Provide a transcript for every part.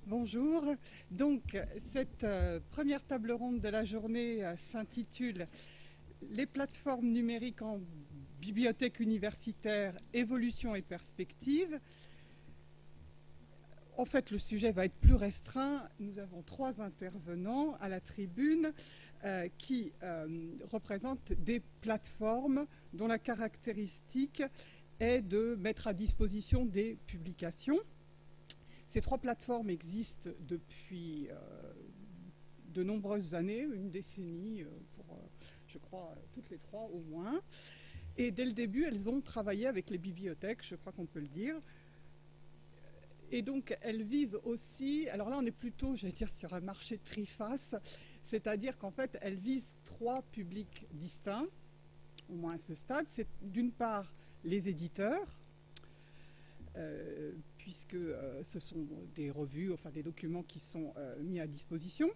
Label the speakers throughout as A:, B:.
A: Bonjour. Donc, cette première table ronde de la journée s'intitule Les plateformes numériques en bibliothèque universitaire, évolution et perspective. En fait, le sujet va être plus restreint. Nous avons 3 intervenants à la tribune qui représentent des plateformes dont la caractéristique est de mettre à disposition des publications. Ces 3 plateformes existent depuis de nombreuses années, une décennie pour, je crois, toutes les 3 au moins. Et dès le début, elles ont travaillé avec les bibliothèques, je crois qu'on peut le dire. Et donc, elles visent aussi, alors là, on est plutôt, j'allais dire, sur un marché triface, c'est-à-dire qu'en fait, elles visent 3 publics distincts, au moins à ce stade. C'est d'une part les éditeurs, puisque ce sont des revues, enfin des documents qui sont mis à disposition,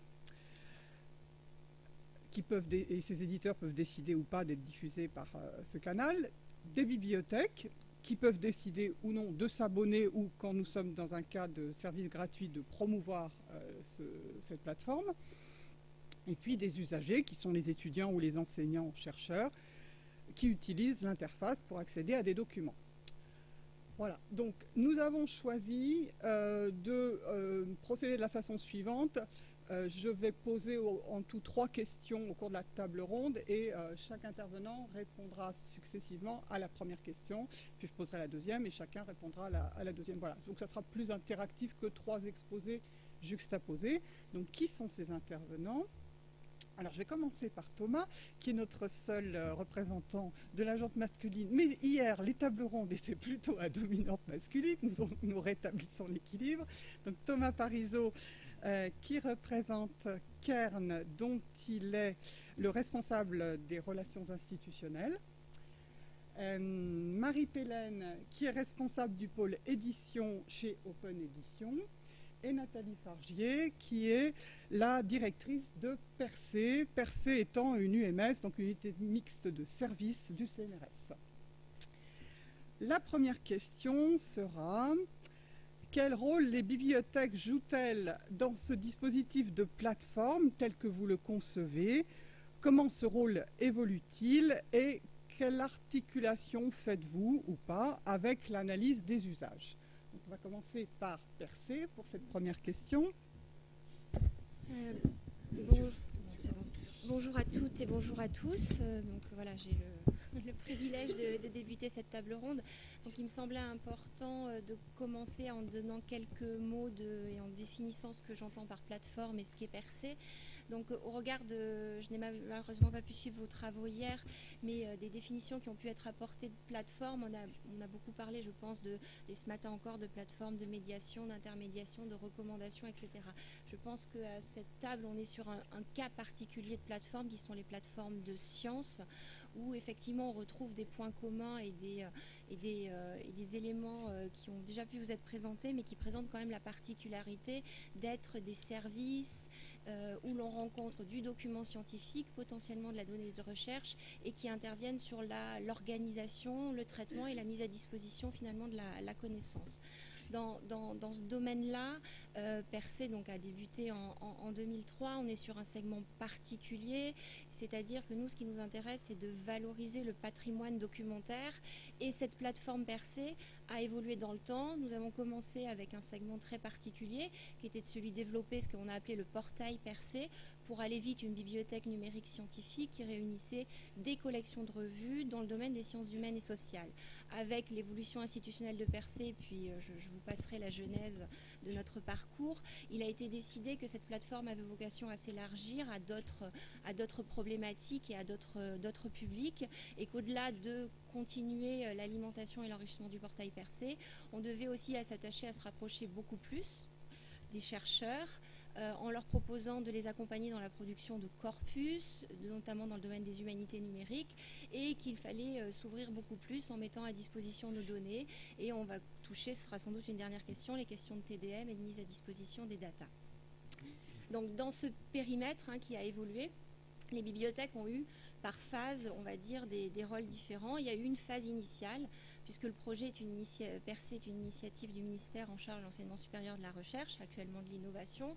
A: et ces éditeurs peuvent décider ou pas d'être diffusés par ce canal, des bibliothèques qui peuvent décider ou non de s'abonner ou, quand nous sommes dans un cas de service gratuit, de promouvoir cette plateforme, et puis des usagers qui sont les étudiants ou les enseignants-chercheurs qui utilisent l'interface pour accéder à des documents. Voilà, donc nous avons choisi de procéder de la façon suivante. Je vais poser en tout 3 questions au cours de la table ronde et chaque intervenant répondra successivement à la première question, puis je poserai la deuxième et chacun répondra à la deuxième. Voilà, donc ça sera plus interactif que 3 exposés juxtaposés. Donc qui sont ces intervenants ? Alors, je vais commencer par Thomas, qui est notre seul représentant de la gente masculine. Mais hier, les tables rondes étaient plutôt à dominante masculine, donc nous rétablissons l'équilibre. Donc, Thomas Parisot, qui représente Kern, dont il est le responsable des relations institutionnelles. Marie Pélène, qui est responsable du pôle édition chez Open Edition. Et Nathalie Fargier, qui est la directrice de Percé, Percé étant une UMS, donc une unité mixte de services du CNRS. La première question sera: quel rôle les bibliothèques jouent-elles dans ce dispositif de plateforme tel que vous le concevez? Comment ce rôle évolue-t-il et quelle articulation faites-vous ou pas avec l'analyse des usages? Donc on va commencer par Percé pour cette première question.
B: Bonjour à toutes et bonjour à tous. Donc voilà, j'ai le privilège de débuter cette table ronde. Donc il me semblait important de commencer en donnant quelques mots et en définissant ce que j'entends par plateforme et ce qui est Percé. Donc au regard je n'ai malheureusement pas pu suivre vos travaux hier, mais des définitions qui ont pu être apportées de plateforme, on a beaucoup parlé, je pense, et ce matin encore, de plateforme de médiation, d'intermédiation, de recommandation, etc. Je pense qu'à cette table, on est sur un cas particulier de plateforme qui sont les plateformes de sciences, où effectivement on retrouve des points communs et des éléments qui ont déjà pu vous être présentés, mais qui présentent quand même la particularité d'être des services où l'on rencontre du document scientifique, potentiellement de la donnée de recherche, et qui interviennent sur l'organisation, le traitement et la mise à disposition finalement de la connaissance. Dans ce domaine-là, Percé donc, a débuté en 2003. On est sur un segment particulier, c'est-à-dire que nous, ce qui nous intéresse, c'est de valoriser le patrimoine documentaire. Et cette plateforme Percé a évolué dans le temps. Nous avons commencé avec un segment très particulier, qui était celui développé, ce qu'on a appelé le portail Percé, pour aller vite, une bibliothèque numérique scientifique qui réunissait des collections de revues dans le domaine des sciences humaines et sociales. Avec l'évolution institutionnelle de Percé, puis je vous passerai la genèse de notre parcours, il a été décidé que cette plateforme avait vocation à s'élargir à d'autres problématiques et à d'autres publics, et qu'au-delà de continuer l'alimentation et l'enrichissement du portail Percé, on devait aussi s'attacher à se rapprocher beaucoup plus des chercheurs, en leur proposant de les accompagner dans la production de corpus, notamment dans le domaine des humanités numériques, et qu'il fallait s'ouvrir beaucoup plus en mettant à disposition nos données. Et on va toucher, ce sera sans doute une dernière question, les questions de TDM et de mise à disposition des datas. Donc dans ce périmètre qui a évolué, les bibliothèques ont eu par phase, on va dire, des rôles différents. Il y a eu une phase initiale, puisque le projet Percé est une initiative du ministère en charge de l'enseignement supérieur de la recherche, actuellement de l'innovation.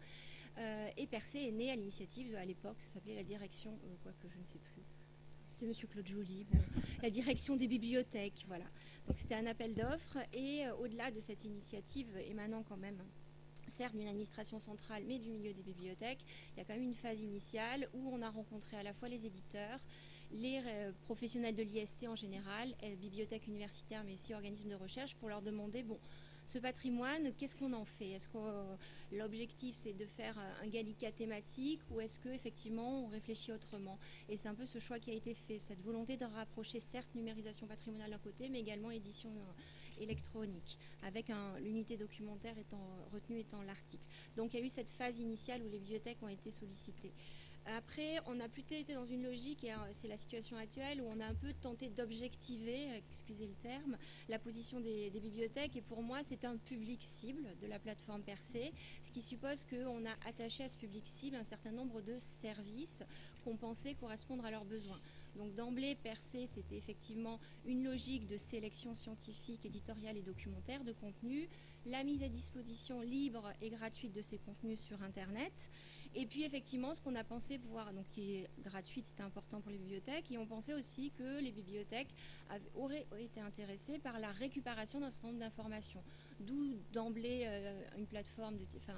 B: Et Percé est né à l'initiative, à l'époque, ça s'appelait la direction, quoique je ne sais plus. C'était M. Claude Joly, bon, la direction des bibliothèques, voilà. Donc c'était un appel d'offres, et au-delà de cette initiative émanant quand même certes d'une administration centrale, mais du milieu des bibliothèques, il y a quand même une phase initiale où on a rencontré à la fois les éditeurs, les professionnels de l'IST en général, bibliothèques universitaires, mais aussi organismes de recherche, pour leur demander, bon, ce patrimoine, qu'est-ce qu'on en fait? Est-ce que l'objectif, c'est de faire un gallicat thématique, ou est-ce qu'effectivement, on réfléchit autrement? Et c'est un peu ce choix qui a été fait, cette volonté de rapprocher, certes, numérisation patrimoniale d'un côté, mais également édition électronique, avec l'unité documentaire retenue étant l'article. Donc il y a eu cette phase initiale où les bibliothèques ont été sollicitées. Après, on a plutôt été dans une logique, et c'est la situation actuelle, où on a un peu tenté d'objectiver, excusez le terme, la position des bibliothèques. Et pour moi, c'est un public cible de la plateforme Percé, ce qui suppose qu'on a attaché à ce public cible un certain nombre de services qu'on pensait correspondre à leurs besoins. Donc d'emblée, Percé, c'était effectivement une logique de sélection scientifique, éditoriale et documentaire de contenu, la mise à disposition libre et gratuite de ces contenus sur Internet. Et puis effectivement, ce qu'on a pensé pouvoir, donc qui est gratuite, c'était important pour les bibliothèques, et on pensait aussi que les bibliothèques auraient été intéressées par la récupération d'un certain nombre d'informations. D'où d'emblée une plateforme,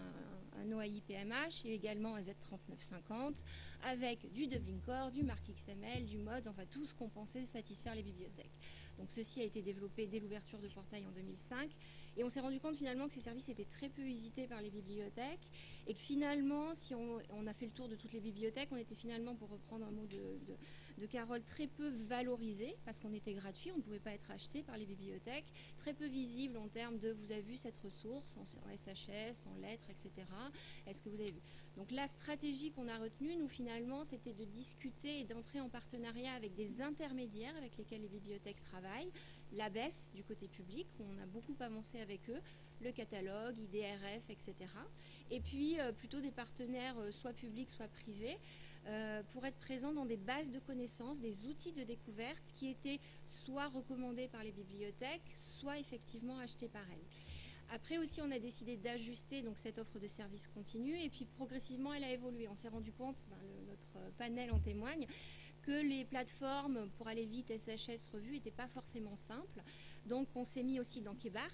B: un OAI PMH, et également un Z3950, avec du Dublin Core, du Mark XML, du Mods, enfin tout ce qu'on pensait satisfaire les bibliothèques. Donc ceci a été développé dès l'ouverture du portail en 2005. Et on s'est rendu compte finalement que ces services étaient très peu visités par les bibliothèques, et que finalement, si on a fait le tour de toutes les bibliothèques, on était finalement, pour reprendre un mot de Carole, très peu valorisé, parce qu'on était gratuit, on ne pouvait pas être acheté par les bibliothèques, très peu visible en termes de, vous avez vu cette ressource en SHS, en lettres, etc. Est-ce que vous avez vu? Donc la stratégie qu'on a retenue, nous finalement, c'était de discuter et d'entrer en partenariat avec des intermédiaires avec lesquels les bibliothèques travaillent, l'ABES du côté public, où on a beaucoup avancé avec eux, le catalogue, IDRF, etc. Et puis plutôt des partenaires soit publics, soit privés, pour être présents dans des bases de connaissances, des outils de découverte qui étaient soit recommandés par les bibliothèques, soit effectivement achetés par elles. Après aussi, on a décidé d'ajuster donc cette offre de services continue, et puis progressivement, elle a évolué. On s'est rendu compte, notre panel en témoigne, que les plateformes pour aller vite, SHS, Revue, n'étaient pas forcément simples. Donc on s'est mis aussi dans Kebart,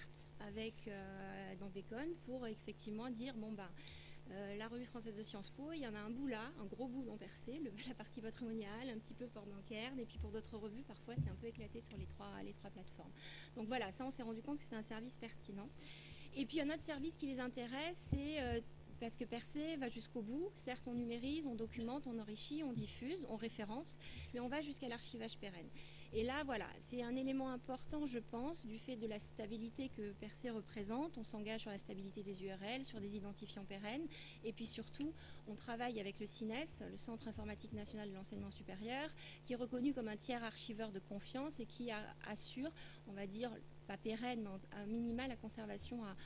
B: dans Bacon, pour effectivement dire, bon la revue française de Sciences Po, il y en a un bout là, un gros bout dans Percé, la partie patrimoniale, un petit peu Port-Blanquerne, et puis pour d'autres revues, parfois c'est un peu éclaté sur les trois plateformes. Donc voilà, ça on s'est rendu compte que c'est un service pertinent. Et puis un autre service qui les intéresse, c'est parce que Percé va jusqu'au bout. Certes, on numérise, on documente, on enrichit, on diffuse, on référence, mais on va jusqu'à l'archivage pérenne. Et là, voilà, c'est un élément important, je pense, du fait de la stabilité que Percé représente. On s'engage sur la stabilité des URL, sur des identifiants pérennes, et puis surtout, on travaille avec le CINES, le Centre informatique national de l'enseignement supérieur, qui est reconnu comme un tiers archiveur de confiance et qui assure, on va dire, pas pérenne, mais à minima la conservation à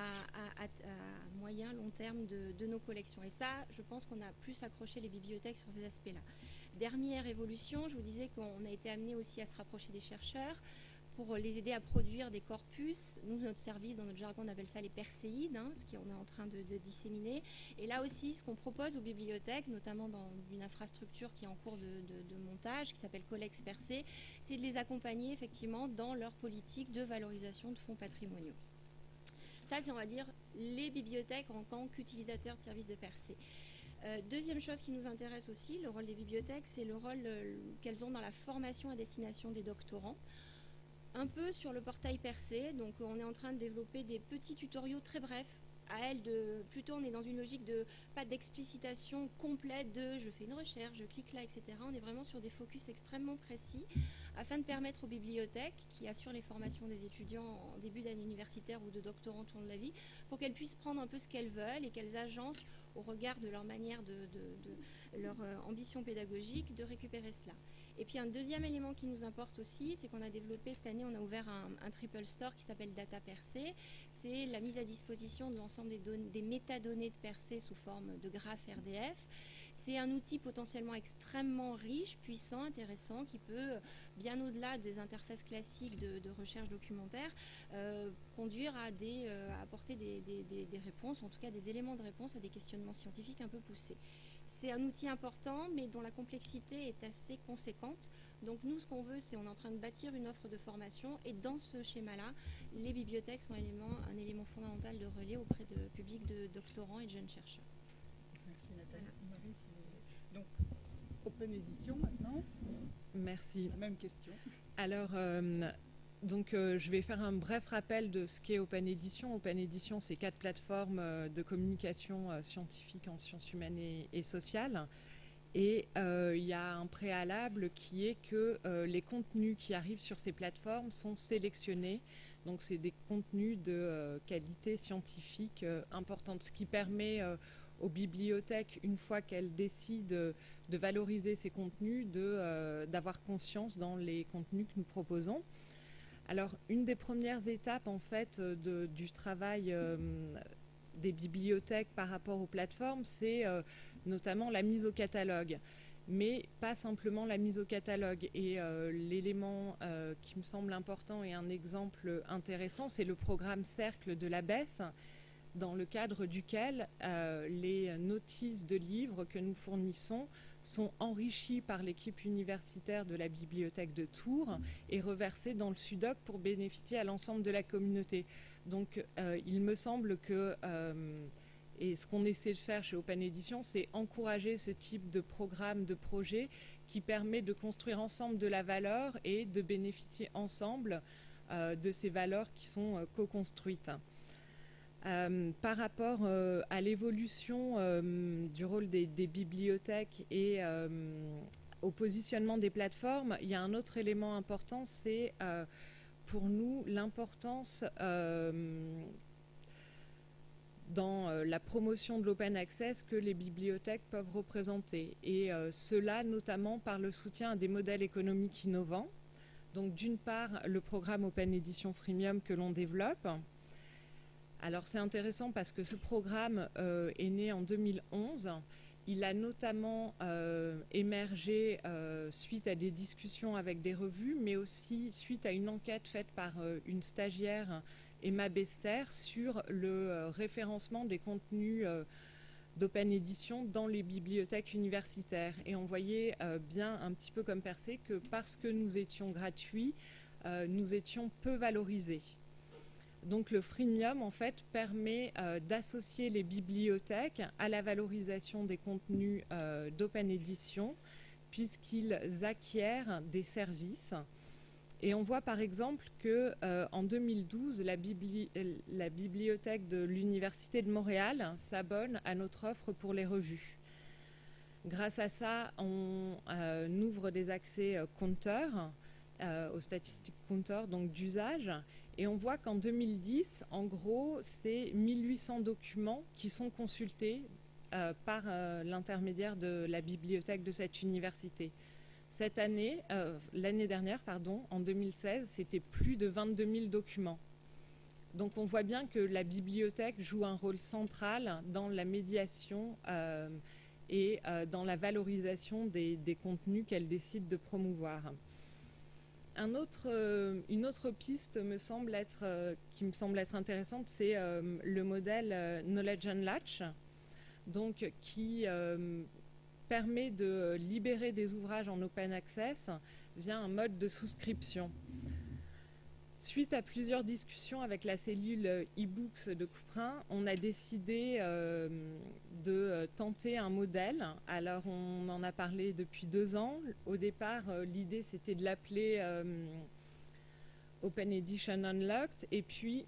B: moyen, long terme de nos collections. Et ça, je pense qu'on a plus accroché les bibliothèques sur ces aspects-là. Dernière évolution, je vous disais qu'on a été amené aussi à se rapprocher des chercheurs pour les aider à produire des corpus. Nous, notre service, dans notre jargon, on appelle ça les perséides, ce qu'on est en train de disséminer. Et là aussi, ce qu'on propose aux bibliothèques, notamment dans une infrastructure qui est en cours de montage, qui s'appelle Collex Percé, c'est de les accompagner effectivement dans leur politique de valorisation de fonds patrimoniaux. Ça, c'est, on va dire, les bibliothèques en tant qu'utilisateurs de services de Percé. Deuxième chose qui nous intéresse aussi, le rôle des bibliothèques, c'est le rôle qu'elles ont dans la formation à destination des doctorants. Un peu sur le portail Percé, donc on est en train de développer des petits tutoriaux très brefs. Plutôt on est dans une logique de pas d'explicitation complète de je fais une recherche, je clique là, etc. On est vraiment sur des focus extrêmement précis afin de permettre aux bibliothèques qui assurent les formations des étudiants en début d'année universitaire ou de doctorants tout au long de la vie, pour qu'elles puissent prendre un peu ce qu'elles veulent et qu'elles agencent au regard de leur manière leur ambition pédagogique de récupérer cela. Et puis un deuxième élément qui nous importe aussi, c'est qu'on a développé cette année, on a ouvert un triple store qui s'appelle Data Percé. C'est la mise à disposition de l'ensemble des métadonnées de Percé sous forme de graphes RDF. C'est un outil potentiellement extrêmement riche, puissant, intéressant, qui peut, bien au-delà des interfaces classiques de recherche documentaire, conduire à apporter des réponses, ou en tout cas des éléments de réponse à des questionnements scientifiques un peu poussés. C'est un outil important, mais dont la complexité est assez conséquente. Donc nous, ce qu'on veut, c'est on est en train de bâtir une offre de formation, et dans ce schéma-là, les bibliothèques sont un élément fondamental de relais auprès de publics de doctorants et de jeunes chercheurs.
A: Merci Nathalie. Marie, donc, Open Edition maintenant.
C: Merci.
A: La même question.
C: Alors, je vais faire un bref rappel de ce qu'est Open Edition. Open Edition, c'est 4 plateformes de communication scientifique en sciences humaines et sociales. Et il y a un préalable qui est que les contenus qui arrivent sur ces plateformes sont sélectionnés. Donc, c'est des contenus de qualité scientifique importante, ce qui permet aux bibliothèques, une fois qu'elles décident de valoriser ces contenus, d'avoir confiance dans les contenus que nous proposons. Alors, une des premières étapes, en fait, du travail des bibliothèques par rapport aux plateformes, c'est notamment la mise au catalogue. Mais pas simplement la mise au catalogue. Et l'élément qui me semble important et un exemple intéressant, c'est le programme Cercle de l'ABES, dans le cadre duquel les notices de livres que nous fournissons sont enrichies par l'équipe universitaire de la bibliothèque de Tours et reversées dans le SUDOC pour bénéficier à l'ensemble de la communauté. Donc il me semble que, et ce qu'on essaie de faire chez Open Edition, c'est encourager ce type de programme, de projet qui permet de construire ensemble de la valeur et de bénéficier ensemble de ces valeurs qui sont co-construites. Par rapport à l'évolution du rôle des bibliothèques et au positionnement des plateformes, il y a un autre élément important, c'est pour nous l'importance dans la promotion de l'open access que les bibliothèques peuvent représenter. Et cela notamment par le soutien à des modèles économiques innovants. Donc d'une part, le programme Open Edition Freemium que l'on développe. Alors c'est intéressant parce que ce programme est né en 2011. Il a notamment émergé suite à des discussions avec des revues, mais aussi suite à une enquête faite par une stagiaire, Emma Bester, sur le référencement des contenus d'Open Edition dans les bibliothèques universitaires. Et on voyait bien, un petit peu comme Percé, que parce que nous étions gratuits, nous étions peu valorisés. Donc le freemium, en fait, permet d'associer les bibliothèques à la valorisation des contenus d'Open Edition, puisqu'ils acquièrent des services. Et on voit par exemple qu'en 2012, la bibliothèque de l'Université de Montréal s'abonne à notre offre pour les revues. Grâce à ça, on ouvre des accès compteurs aux statistiques compteurs, donc d'usage. Et on voit qu'en 2010, en gros, c'est 1800 documents qui sont consultés par l'intermédiaire de la bibliothèque de cette université. Cette année, l'année dernière, en 2016, c'était plus de 22 000 documents. Donc on voit bien que la bibliothèque joue un rôle central dans la médiation et dans la valorisation des contenus qu'elle décide de promouvoir. Une autre piste qui me semble être intéressante, c'est le modèle Knowledge Unlatch, donc qui permet de libérer des ouvrages en open access via un mode de souscription. Suite à plusieurs discussions avec la cellule e-books de Couperin, on a décidé de tenter un modèle. Alors on en a parlé depuis 2 ans. Au départ, l'idée c'était de l'appeler Open Edition Unlocked. Et puis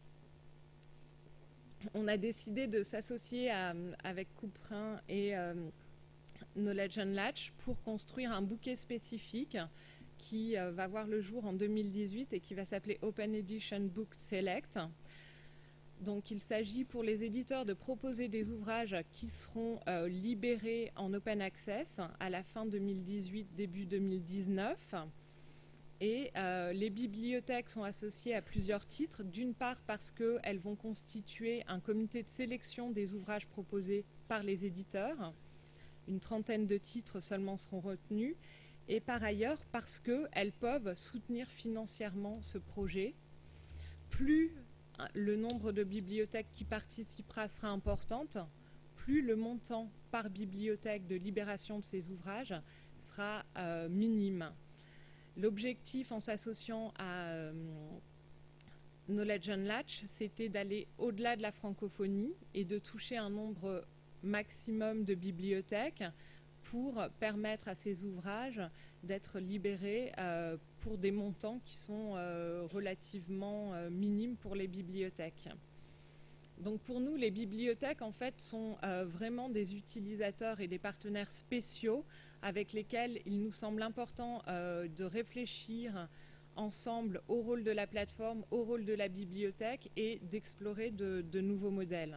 C: on a décidé de s'associer avec Couperin et Knowledge Unlatch pour construire un bouquet spécifique qui va voir le jour en 2018 et qui va s'appeler Open Edition Book Select. Donc il s'agit pour les éditeurs de proposer des ouvrages qui seront libérés en open access à la fin 2018, début 2019. Et les bibliothèques sont associées à plusieurs titres. D'une part parce qu'elles vont constituer un comité de sélection des ouvrages proposés par les éditeurs. Une trentaine de titres seulement seront retenus. Et par ailleurs parce qu'elles peuvent soutenir financièrement ce projet. Plus le nombre de bibliothèques qui participera sera importante, plus le montant par bibliothèque de libération de ces ouvrages sera minime. L'objectif en s'associant à Knowledge Unlatched, c'était d'aller au-delà de la francophonie et de toucher un nombre maximum de bibliothèques pour permettre à ces ouvrages d'être libérés pour des montants qui sont relativement minimes pour les bibliothèques. Donc pour nous, les bibliothèques en fait sont vraiment des utilisateurs et des partenaires spéciaux avec lesquels il nous semble important de réfléchir ensemble au rôle de la plateforme, au rôle de la bibliothèque et d'explorer de nouveaux modèles.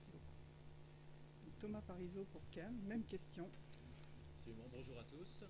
A: Thomas Parisot pour Kern, même question.
D: Absolument, bonjour à tous.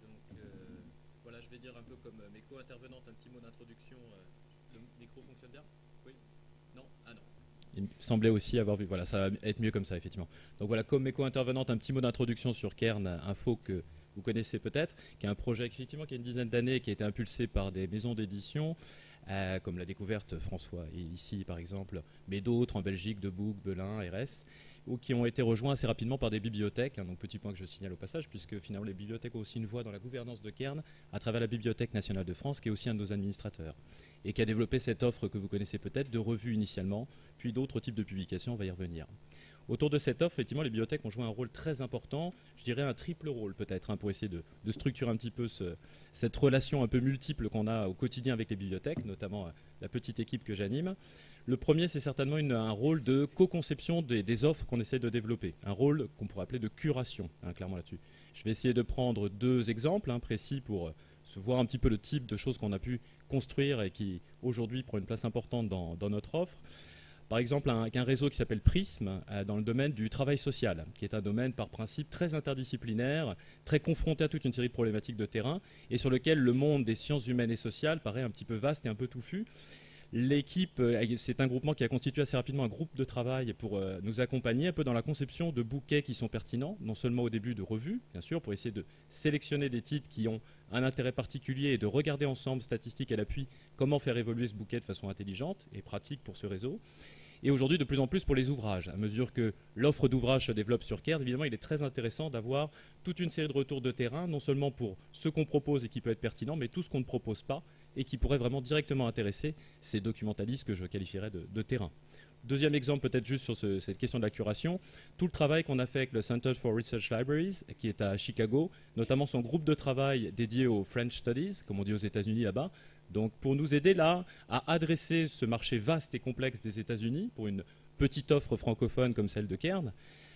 D: Voilà, je vais dire un peu comme mes co-intervenantes un petit mot d'introduction. Le micro fonctionne bien? Oui? Non? Ah non. Il me semblait aussi avoir vu, voilà, ça va être mieux comme ça, effectivement. Donc voilà, comme mes co-intervenantes, un petit mot d'introduction sur Kern Info que vous connaissez peut-être, qui est un projet effectivement qui a une dizaine d'années, qui a été impulsé par des maisons d'édition, comme la découverte François, et ici par exemple, mais d'autres en Belgique, Debook, Belin, RS, ou qui ont été rejoints assez rapidement par des bibliothèques, hein, donc petit point que je signale au passage, puisque finalement les bibliothèques ont aussi une voix dans la gouvernance de Kern, à travers la Bibliothèque nationale de France, qui est aussi un de nos administrateurs, et qui a développé cette offre que vous connaissez peut-être, de revues initialement, puis d'autres types de publications, on va y revenir. Autour de cette offre, effectivement, les bibliothèques ont joué un rôle très important, je dirais un triple rôle peut-être, hein, pour essayer de structurer un petit peu cette relation un peu multiple qu'on a au quotidien avec les bibliothèques, notamment la petite équipe que j'anime. Le premier, c'est certainement un rôle de co-conception des offres qu'on essaie de développer, un rôle qu'on pourrait appeler de curation, hein, clairement là-dessus. Je vais essayer de prendre deux exemples précis pour se voir un petit peu le type de choses qu'on a pu construire et qui aujourd'hui prend une place importante dans notre offre. Par exemple, un réseau qui s'appelle Prism dans le domaine du travail social, qui est un domaine par principe très interdisciplinaire, très confronté à toute une série de problématiques de terrain et sur lequel le monde des sciences humaines et sociales paraît un petit peu vaste et un peu touffu. L'équipe, c'est un groupement qui a constitué assez rapidement un groupe de travail pour nous accompagner un peu dans la conception de bouquets qui sont pertinents, non seulement au début de revues, bien sûr, pour essayer de sélectionner des titres qui ont un intérêt particulier et de regarder ensemble, statistiques à l'appui, comment faire évoluer ce bouquet de façon intelligente et pratique pour ce réseau. Et aujourd'hui, de plus en plus pour les ouvrages. À mesure que l'offre d'ouvrages se développe sur Kern, évidemment, il est très intéressant d'avoir toute une série de retours de terrain, non seulement pour ce qu'on propose et qui peut être pertinent, mais tout ce qu'on ne propose pas et qui pourrait vraiment directement intéresser ces documentalistes que je qualifierais de terrain. Deuxième exemple, peut-être juste sur cette question de la curation, tout le travail qu'on a fait avec le Center for Research Libraries, qui est à Chicago, notamment son groupe de travail dédié aux French Studies, comme on dit aux États-Unis là-bas, donc pour nous aider là à adresser ce marché vaste et complexe des États-Unis pour une petite offre francophone comme celle de Kern,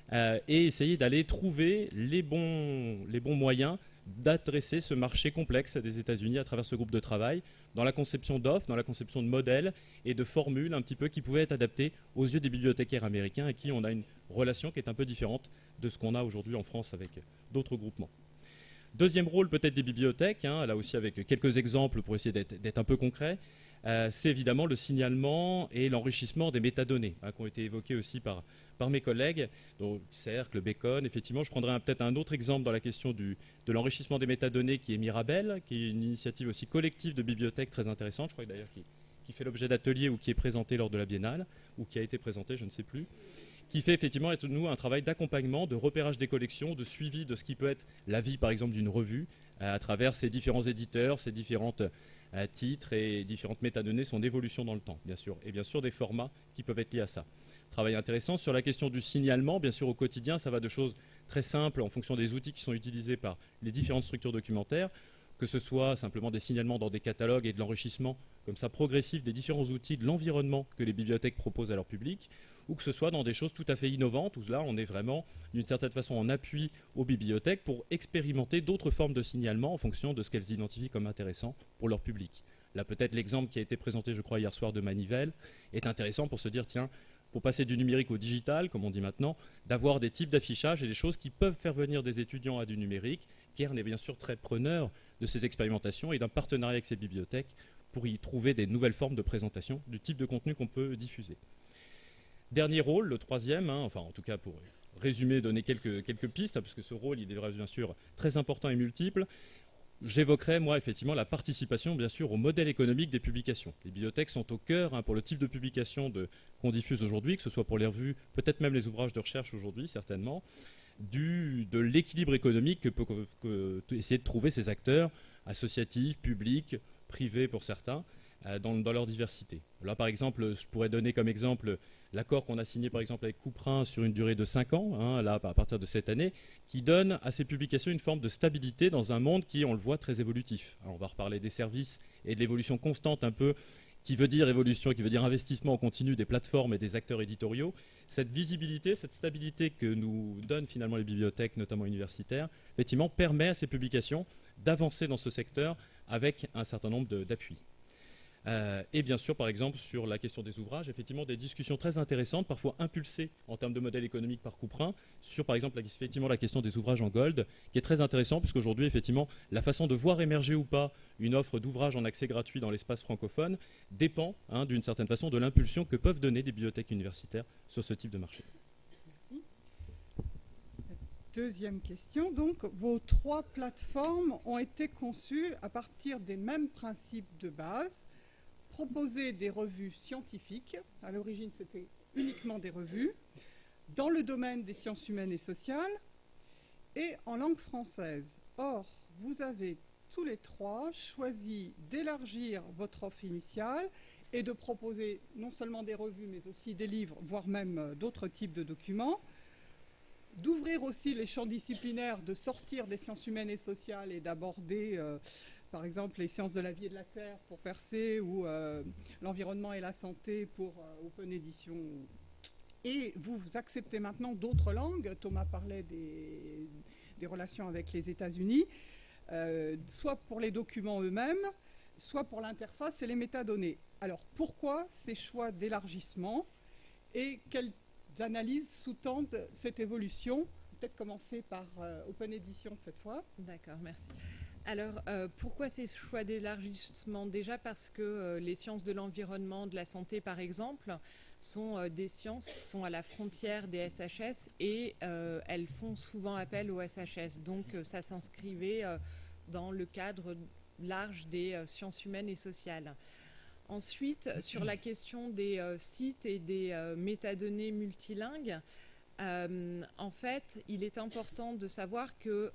D: et essayer d'aller trouver les bons moyens d'adresser ce marché complexe des États-Unis à travers ce groupe de travail, dans la conception d'offres, dans la conception de modèles et de formules un petit peu qui pouvaient être adaptées aux yeux des bibliothécaires américains et qui on a une relation qui est un peu différente de ce qu'on a aujourd'hui en France avec d'autres groupements. Deuxième rôle peut-être des bibliothèques, là aussi avec quelques exemples pour essayer d'être un peu concret, c'est évidemment le signalement et l'enrichissement des métadonnées qui ont été évoqués aussi par mes collègues, donc Cercle, Bacon. Effectivement, je prendrai peut-être un autre exemple dans la question de l'enrichissement des métadonnées qui est Mirabel, qui est une initiative aussi collective de bibliothèques très intéressante, je crois d'ailleurs qui fait l'objet d'ateliers ou qui est présenté lors de la Biennale, ou qui a été présenté, je ne sais plus, qui fait effectivement être nous un travail d'accompagnement, de repérage des collections, de suivi de ce qui peut être la vie par exemple d'une revue, à travers ses différents éditeurs, ses différentes titres et différentes métadonnées, son évolution dans le temps, bien sûr, et bien sûr des formats qui peuvent être liés à ça. Travail intéressant sur la question du signalement, bien sûr au quotidien, ça va de choses très simples en fonction des outils qui sont utilisés par les différentes structures documentaires, que ce soit simplement des signalements dans des catalogues et de l'enrichissement comme ça progressif des différents outils de l'environnement que les bibliothèques proposent à leur public, ou que ce soit dans des choses tout à fait innovantes, où là on est vraiment d'une certaine façon en appui aux bibliothèques pour expérimenter d'autres formes de signalement en fonction de ce qu'elles identifient comme intéressant pour leur public. Là, peut-être l'exemple qui a été présenté, je crois, hier soir de Manivelle est intéressant pour se dire, tiens, pour passer du numérique au digital, comme on dit maintenant, d'avoir des types d'affichage et des choses qui peuvent faire venir des étudiants à du numérique. Kern est bien sûr très preneur de ces expérimentations et d'un partenariat avec ces bibliothèques pour y trouver des nouvelles formes de présentation du type de contenu qu'on peut diffuser. Dernier rôle, le troisième, enfin en tout cas pour résumer, donner quelques pistes, parce que ce rôle il est bien sûr très important et multiple. J'évoquerai, moi, effectivement, la participation, bien sûr, au modèle économique des publications. Les bibliothèques sont au cœur pour le type de publication qu'on diffuse aujourd'hui, que ce soit pour les revues, peut-être même les ouvrages de recherche aujourd'hui, certainement, de l'équilibre économique que peut essayer de trouver ces acteurs associatifs, publics, privés pour certains, dans leur diversité. Là, par exemple, je pourrais donner comme exemple l'accord qu'on a signé, par exemple, avec Couperin sur une durée de 5 ans, là, à partir de cette année, qui donne à ces publications une forme de stabilité dans un monde qui, on le voit, très évolutif. Alors, on va reparler des services et de l'évolution constante un peu, qui veut dire évolution, qui veut dire investissement en continu des plateformes et des acteurs éditoriaux. Cette visibilité, cette stabilité que nous donnent finalement les bibliothèques, notamment universitaires, effectivement, permet à ces publications d'avancer dans ce secteur avec un certain nombre d'appuis. Et bien sûr, par exemple, sur la question des ouvrages, effectivement, des discussions très intéressantes, parfois impulsées en termes de modèle économique par Couperin, sur, par exemple, effectivement, la question des ouvrages en gold, qui est très intéressant, puisqu'aujourd'hui, effectivement, la façon de voir émerger ou pas une offre d'ouvrages en accès gratuit dans l'espace francophone dépend, d'une certaine façon, de l'impulsion que peuvent donner des bibliothèques universitaires sur ce type de marché.
A: Merci. Deuxième question, donc, vos 3 plateformes ont été conçues à partir des mêmes principes de base. Proposer des revues scientifiques, à l'origine c'était uniquement des revues, dans le domaine des sciences humaines et sociales, et en langue française. Or, vous avez tous les 3 choisi d'élargir votre offre initiale et de proposer non seulement des revues, mais aussi des livres, voire même d'autres types de documents, d'ouvrir aussi les champs disciplinaires, de sortir des sciences humaines et sociales et d'aborder par exemple les sciences de la vie et de la terre pour Percé ou l'environnement et la santé pour Open Edition. Et vous acceptez maintenant d'autres langues. Thomas parlait des relations avec les États-Unis, soit pour les documents eux-mêmes, soit pour l'interface et les métadonnées. Alors pourquoi ces choix d'élargissement et quelles analyses sous-tendent cette évolution? Peut-être commencer par Open Edition cette fois.
C: D'accord, merci. Alors, pourquoi ces choix d'élargissement? Déjà parce que les sciences de l'environnement, de la santé par exemple, sont des sciences qui sont à la frontière des SHS et elles font souvent appel aux SHS. Donc ça s'inscrivait dans le cadre large des sciences humaines et sociales. Ensuite, sur la question des sites et des métadonnées multilingues, en fait, il est important de savoir que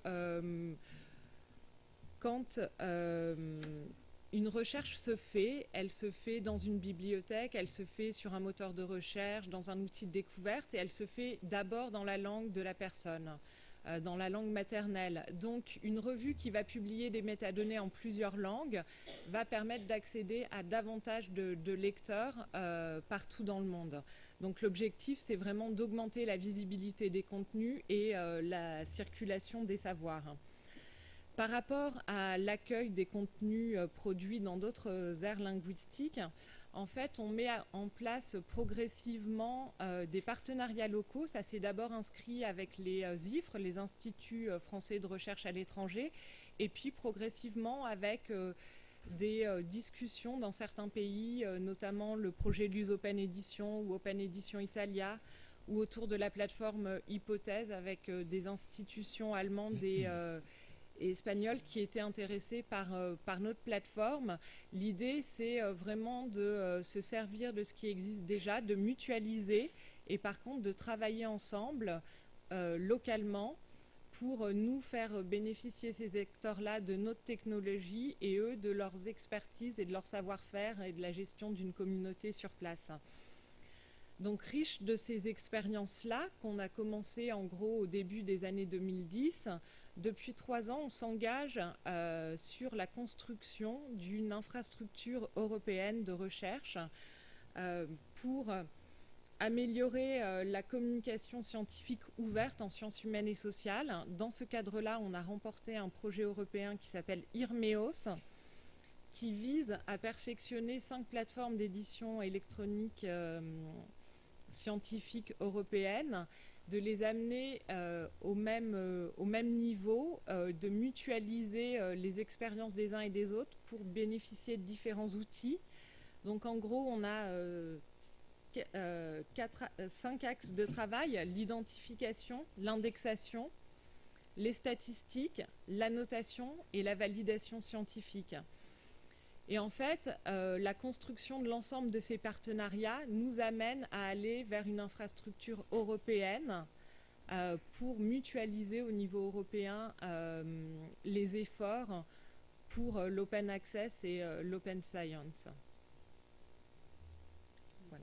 C: quand une recherche se fait, elle se fait dans une bibliothèque, elle se fait sur un moteur de recherche, dans un outil de découverte, et elle se fait d'abord dans la langue de la personne, dans la langue maternelle. Donc, une revue qui va publier des métadonnées en plusieurs langues va permettre d'accéder à davantage de lecteurs partout dans le monde. Donc, l'objectif, c'est vraiment d'augmenter la visibilité des contenus et la circulation des savoirs. Par rapport à l'accueil des contenus produits dans d'autres aires linguistiques, en fait, on met en place progressivement des partenariats locaux. Ça s'est d'abord inscrit avec les IFRE, les Instituts français de recherche à l'étranger, et puis progressivement avec des discussions dans certains pays, notamment le projet Luz Open Edition ou Open Edition Italia, ou autour de la plateforme Hypothèse avec des institutions allemandes et espagnols qui étaient intéressés par notre plateforme. L'idée, c'est vraiment de se servir de ce qui existe déjà, de mutualiser et par contre de travailler ensemble localement pour nous faire bénéficier ces acteurs-là de notre technologie et eux de leurs expertises et de leur savoir-faire et de la gestion d'une communauté sur place. Donc riche de ces expériences-là qu'on a commencé en gros au début des années 2010, depuis 3 ans, on s'engage sur la construction d'une infrastructure européenne de recherche pour améliorer la communication scientifique ouverte en sciences humaines et sociales. Dans ce cadre-là, on a remporté un projet européen qui s'appelle IRMEOS, qui vise à perfectionner 5 plateformes d'édition électronique scientifiques européennes, de les amener au même niveau, de mutualiser les expériences des uns et des autres pour bénéficier de différents outils. Donc en gros, on a 5 axes de travail: l'identification, l'indexation, les statistiques, l'annotation et la validation scientifique. Et en fait, la construction de l'ensemble de ces partenariats nous amène à aller vers une infrastructure européenne pour mutualiser au niveau européen les efforts pour l'open access et l'open science. Voilà.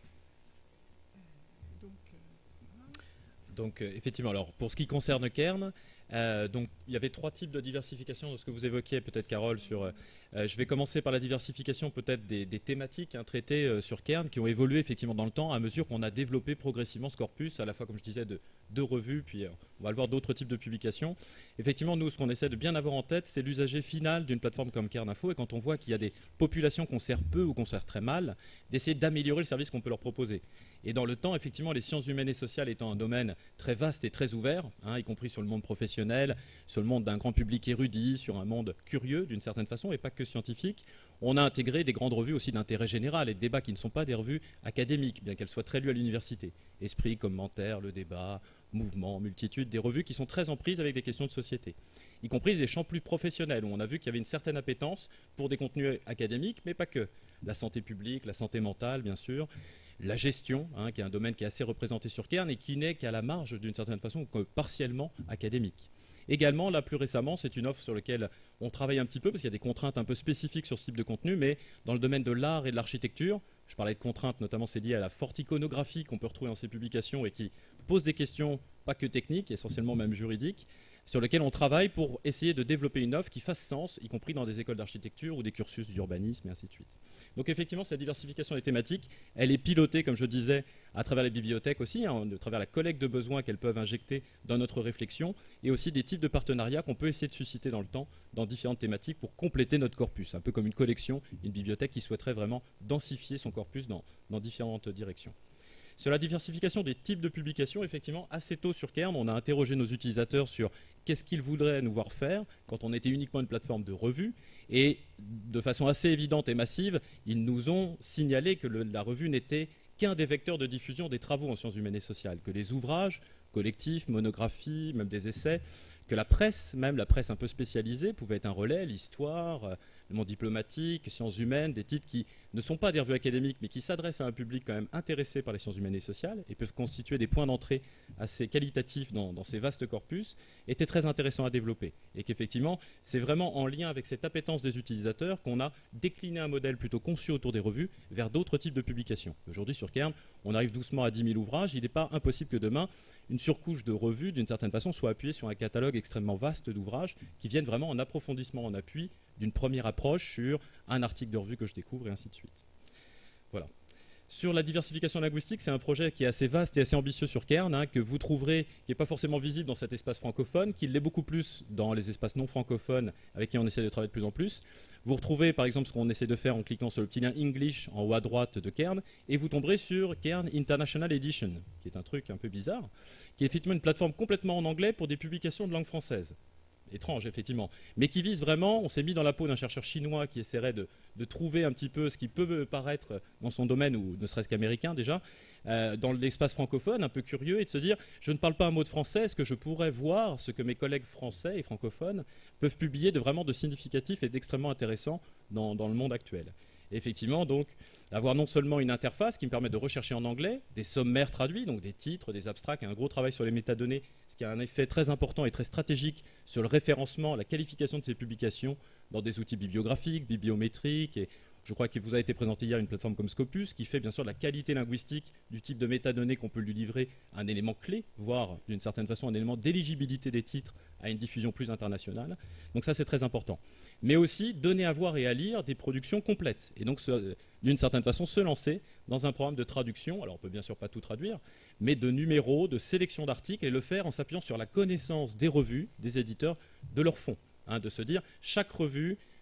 D: Donc effectivement, alors pour ce qui concerne Cairn, donc il y avait 3 types de diversification de ce que vous évoquiez peut-être, Carole, sur je vais commencer par la diversification peut-être des thématiques traitées sur Cairn, qui ont évolué effectivement dans le temps à mesure qu'on a développé progressivement ce corpus, à la fois comme je disais de revues, puis on va le voir, d'autres types de publications. Effectivement, nous, ce qu'on essaie de bien avoir en tête, c'est l'usager final d'une plateforme comme Cairn Info, et quand on voit qu'il y a des populations qu'on sert peu ou qu'on sert très mal, d'essayer d'améliorer le service qu'on peut leur proposer. Et dans le temps, effectivement, les sciences humaines et sociales étant un domaine très vaste et très ouvert, y compris sur le monde professionnel, sur le monde d'un grand public érudit, sur un monde curieux d'une certaine façon, et pas que scientifique, on a intégré des grandes revues aussi d'intérêt général et de débats qui ne sont pas des revues académiques, bien qu'elles soient très lues à l'université. Esprit, Commentaire, Le Débat, Mouvement, Multitude, des revues qui sont très en prise avec des questions de société, y compris des champs plus professionnels, où on a vu qu'il y avait une certaine appétence pour des contenus académiques, mais pas que. La santé publique, la santé mentale, bien sûr, la gestion, qui est un domaine qui est assez représenté sur Cairn et qui n'est qu'à la marge, d'une certaine façon, que partiellement académique. Également, là, plus récemment, c'est une offre sur laquelle on travaille un petit peu, parce qu'il y a des contraintes un peu spécifiques sur ce type de contenu, mais dans le domaine de l'art et de l'architecture, je parlais de contraintes, notamment c'est lié à la forte iconographie qu'on peut retrouver dans ces publications et qui pose des questions pas que techniques, essentiellement même juridiques, sur lesquelles on travaille pour essayer de développer une offre qui fasse sens, y compris dans des écoles d'architecture ou des cursus d'urbanisme et ainsi de suite. Donc effectivement, cette diversification des thématiques, elle est pilotée, comme je disais, à travers les bibliothèques aussi, à travers la collecte de besoins qu'elles peuvent injecter dans notre réflexion, et aussi des types de partenariats qu'on peut essayer de susciter dans le temps, dans différentes thématiques, pour compléter notre corpus, un peu comme une collection, une bibliothèque qui souhaiterait vraiment densifier son corpus dans différentes directions. Sur la diversification des types de publications, effectivement, assez tôt sur Cairn, on a interrogé nos utilisateurs sur qu'est-ce qu'ils voudraient nous voir faire quand on était uniquement une plateforme de revue. Et de façon assez évidente et massive, ils nous ont signalé que la revue n'était qu'un des vecteurs de diffusion des travaux en sciences humaines et sociales, que les ouvrages collectifs, monographies, même des essais, que la presse, même la presse un peu spécialisée, pouvait être un relais, l'histoire, le monde diplomatique, sciences humaines, des titres qui ne sont pas des revues académiques, mais qui s'adressent à un public quand même intéressé par les sciences humaines et sociales et peuvent constituer des points d'entrée assez qualitatifs dans ces vastes corpus, étaient très intéressants à développer. Et qu'effectivement, c'est vraiment en lien avec cette appétence des utilisateurs qu'on a décliné un modèle plutôt conçu autour des revues vers d'autres types de publications. Aujourd'hui, sur Cairn, on arrive doucement à 10 000 ouvrages. Il n'est pas impossible que demain, une surcouche de revues, d'une certaine façon, soit appuyée sur un catalogue extrêmement vaste d'ouvrages qui viennent vraiment en approfondissement, en appui d'une première approche sur un article de revue que je découvre et ainsi de suite. Voilà. Sur la diversification linguistique, c'est un projet qui est assez vaste et assez ambitieux sur Cairn, que vous trouverez, qui n'est pas forcément visible dans cet espace francophone, qui l'est beaucoup plus dans les espaces non francophones avec qui on essaie de travailler de plus en plus. Vous retrouvez par exemple ce qu'on essaie de faire en cliquant sur le petit lien English en haut à droite de Cairn, et vous tomberez sur Cairn International Edition, qui est un truc un peu bizarre, qui est effectivement une plateforme complètement en anglais pour des publications de langue française. Étrange, effectivement, mais qui vise vraiment, on s'est mis dans la peau d'un chercheur chinois qui essaierait de trouver un petit peu ce qui peut paraître dans son domaine, ou ne serait-ce qu'américain déjà, dans l'espace francophone, un peu curieux, et de se dire, je ne parle pas un mot de français, est-ce que je pourrais voir ce que mes collègues français et francophones peuvent publier de vraiment de significatif et d'extrêmement intéressant dans le monde actuel. Et effectivement, donc, avoir non seulement une interface qui me permet de rechercher en anglais, des sommaires traduits, donc des titres, des abstracts, et un gros travail sur les métadonnées, ce qui a un effet très important et très stratégique sur le référencement, la qualification de ces publications dans des outils bibliographiques, bibliométriques, et je crois qu'il vous a été présenté hier une plateforme comme Scopus qui fait bien sûr de la qualité linguistique du type de métadonnées qu'on peut lui livrer, un élément clé, voire d'une certaine façon un élément d'éligibilité des titres à une diffusion plus internationale. Donc ça c'est très important. Mais aussi donner à voir et à lire des productions complètes. Et donc d'une certaine façon se lancer dans un programme de traduction, alors on peut bien sûr pas tout traduire, mais de numéros, de sélection d'articles, et le faire en s'appuyant sur la connaissance des revues, des éditeurs, de leur fond. De se dire chaque revue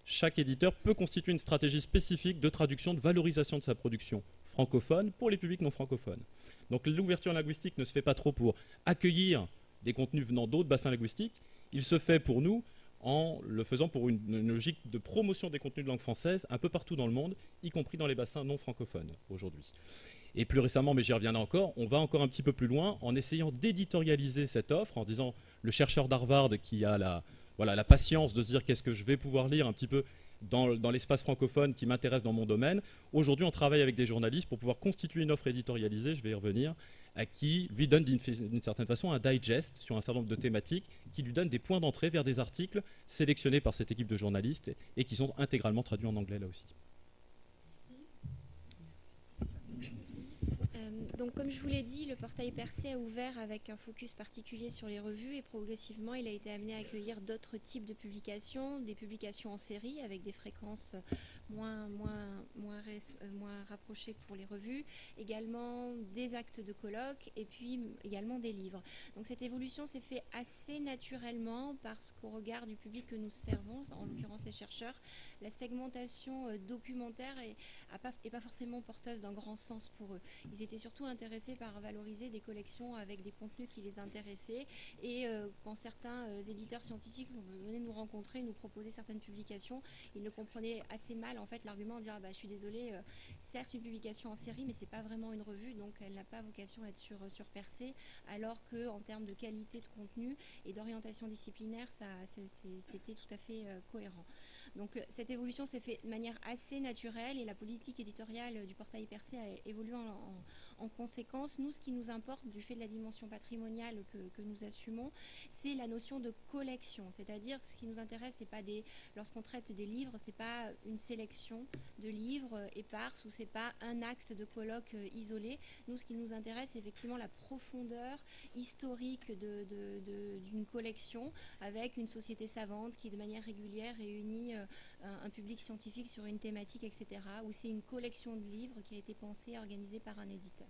D: chaque éditeur peut constituer une stratégie spécifique de traduction, de valorisation de sa production francophone pour les publics non francophones. Donc l'ouverture linguistique ne se fait pas trop pour accueillir des contenus venant d'autres bassins linguistiques, il se fait pour nous en le faisant pour une logique de promotion des contenus de langue française un peu partout dans le monde, y compris dans les bassins non francophones aujourd'hui. Et plus récemment, mais j'y reviendrai encore, on va encore un petit peu plus loin en essayant d'éditorialiser cette offre, en disant le chercheur d'Harvard qui a la patience de se dire qu'est-ce que je vais pouvoir lire un petit peu dans l'espace francophone qui m'intéresse dans mon domaine. Aujourd'hui, on travaille avec des journalistes pour pouvoir constituer une offre éditorialisée, je vais y revenir, qui lui donne d'une certaine façon un digest sur un certain nombre de thématiques, qui lui donne des points d'entrée vers des articles sélectionnés par cette équipe de journalistes et qui sont intégralement traduits en anglais là aussi.
B: Donc comme je vous l'ai dit, le portail Percé a ouvert avec un focus particulier sur les revues et progressivement il a été amené à accueillir d'autres types de publications, des publications en série avec des fréquences moins rapprochées que pour les revues, également des actes de colloques et puis également des livres. Donc cette évolution s'est faite assez naturellement parce qu'au regard du public que nous servons, en l'occurrence les chercheurs, la segmentation documentaire est pas forcément porteuse d'un grand sens pour eux. Ils étaient surtout intéressés par valoriser des collections avec des contenus qui les intéressaient et quand certains éditeurs scientifiques venaient nous rencontrer, nous proposer certaines publications, ils le comprenaient assez mal en fait l'argument en disant je suis désolée, certes une publication en série mais c'est pas vraiment une revue donc elle n'a pas vocation à être sur Percé alors qu'en termes de qualité de contenu et d'orientation disciplinaire c'était tout à fait cohérent. Donc cette évolution s'est faite de manière assez naturelle et la politique éditoriale du portail Percé a évolué en conséquence. Nous, ce qui nous importe du fait de la dimension patrimoniale que nous assumons, c'est la notion de collection. C'est-à-dire que ce qui nous intéresse, c'est pas lorsqu'on traite des livres, c'est pas une sélection de livres éparses ou c'est pas un acte de colloque isolé. Nous, ce qui nous intéresse, c'est effectivement la profondeur historique d'une collection avec une société savante qui, de manière régulière, réunit un public scientifique sur une thématique, etc., où c'est une collection de livres qui a été pensée et organisée par un éditeur.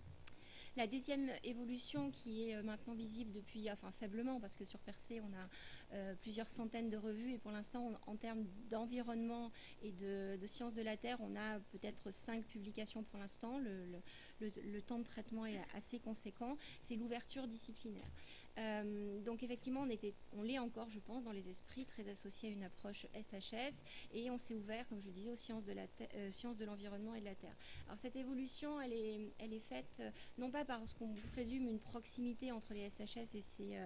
B: La deuxième évolution qui est maintenant visible depuis, faiblement, parce que sur Percé, on a plusieurs centaines de revues et pour l'instant, en termes d'environnement et de sciences de la Terre, on a peut-être 5 publications pour l'instant. Le temps de traitement est assez conséquent. C'est l'ouverture disciplinaire. Donc effectivement, on l'est encore, je pense, dans les esprits, très associé à une approche SHS et on s'est ouvert, comme je le disais, aux sciences de l'environnement et de la Terre. Alors cette évolution, elle est faite non pas parce qu'on présume une proximité entre les SHS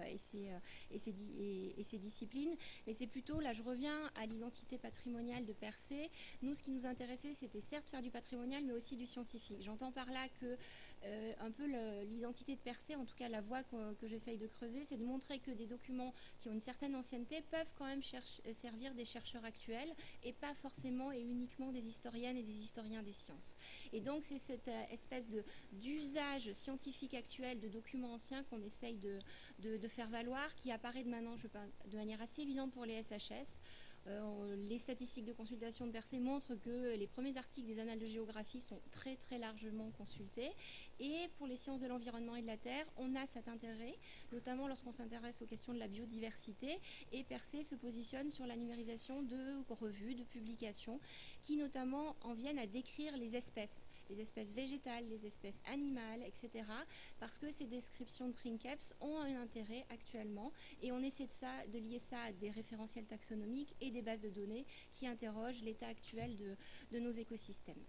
B: et ces disciplines, mais c'est plutôt, là je reviens à l'identité patrimoniale de Percé. Nous, ce qui nous intéressait, c'était certes faire du patrimonial, mais aussi du scientifique. J'entends par là que un peu l'identité de Percé, en tout cas la voie que j'essaye de creuser, c'est de montrer que des documents qui ont une certaine ancienneté peuvent quand même servir des chercheurs actuels et pas forcément et uniquement des historiennes et des historiens des sciences. Et donc c'est cette espèce d'usage scientifique actuel de documents anciens qu'on essaye de faire valoir, qui apparaît de manière assez évidente pour les SHS. Les statistiques de consultation de Percé montrent que les premiers articles des annales de géographie sont très très largement consultés et pour les sciences de l'environnement et de la Terre, on a cet intérêt, notamment lorsqu'on s'intéresse aux questions de la biodiversité et Percé se positionne sur la numérisation de revues, de publications qui notamment en viennent à décrire les espèces végétales, les espèces animales, etc. parce que ces descriptions de princeps ont un intérêt actuellement et on essaie de lier ça à des référentiels taxonomiques et des bases de données qui interrogent l'état actuel de nos écosystèmes.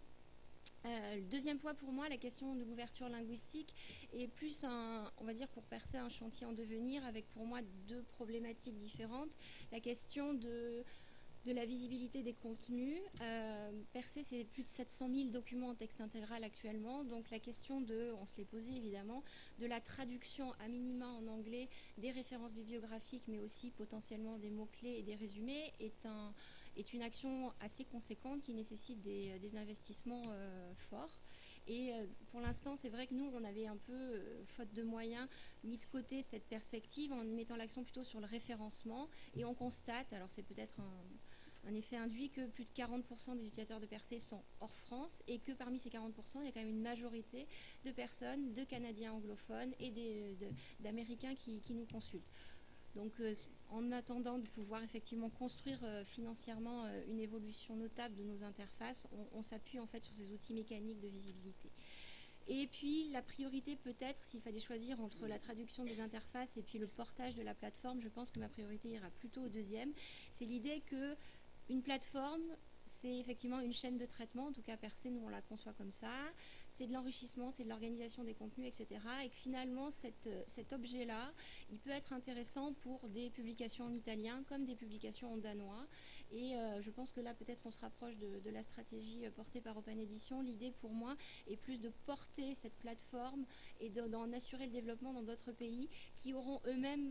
B: Le deuxième point pour moi, la question de l'ouverture linguistique est plus, on va dire, pour Percé, un chantier en devenir avec pour moi 2 problématiques différentes. La question de la visibilité des contenus. Percé, c'est plus de 700 000 documents en texte intégral actuellement. Donc la question on se l'est posé évidemment, de la traduction à minima en anglais des références bibliographiques, mais aussi potentiellement des mots-clés et des résumés, est une action assez conséquente qui nécessite des investissements forts. Et pour l'instant, c'est vrai que nous, on avait un peu, faute de moyens, mis de côté cette perspective en mettant l'accent plutôt sur le référencement. Et on constate, alors c'est peut-être un effet induit, que plus de 40% des utilisateurs de Percé sont hors France et que parmi ces 40%, il y a quand même une majorité de personnes, de Canadiens anglophones et d'Américains qui nous consultent. Donc en attendant de pouvoir effectivement construire financièrement une évolution notable de nos interfaces, on s'appuie en fait sur ces outils mécaniques de visibilité. Et puis la priorité peut-être, s'il fallait choisir entre la traduction des interfaces et puis le portage de la plateforme, je pense que ma priorité ira plutôt au deuxième. C'est l'idée qu'une plateforme, c'est effectivement une chaîne de traitement, en tout cas percée, nous on la conçoit comme ça. C'est de l'enrichissement, c'est de l'organisation des contenus, etc. Et que finalement, cet objet-là, il peut être intéressant pour des publications en italien comme des publications en danois. Et je pense que là, peut-être, on se rapproche de la stratégie portée par Open Edition. L'idée, pour moi, est plus de porter cette plateforme et d'en assurer le développement dans d'autres pays qui auront eux-mêmes